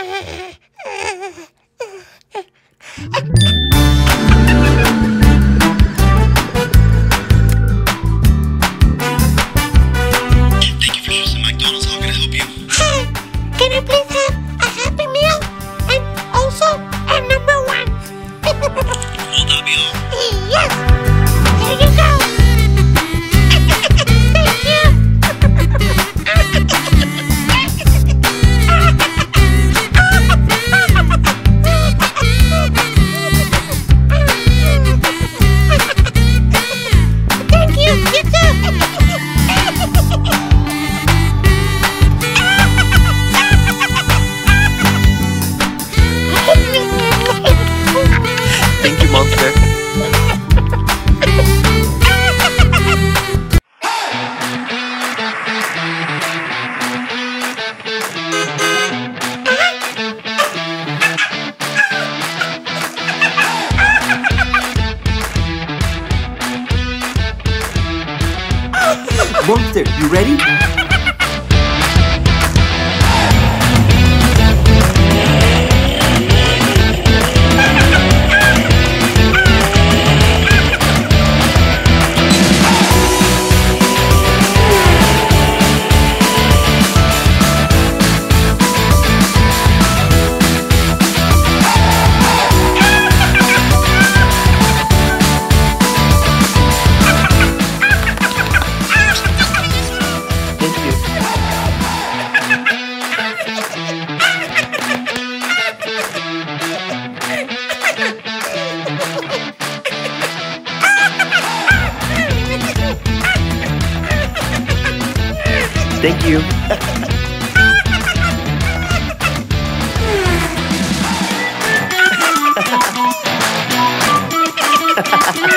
Thank you for choosing McDonald's. How can I help you? Hi, can I please have a Happy Meal and also a number one? Will that be all? Yes, here you go. Thank you. Thank you, you too. Thank you, Monster. Monster, you ready? Thank you. Thank you.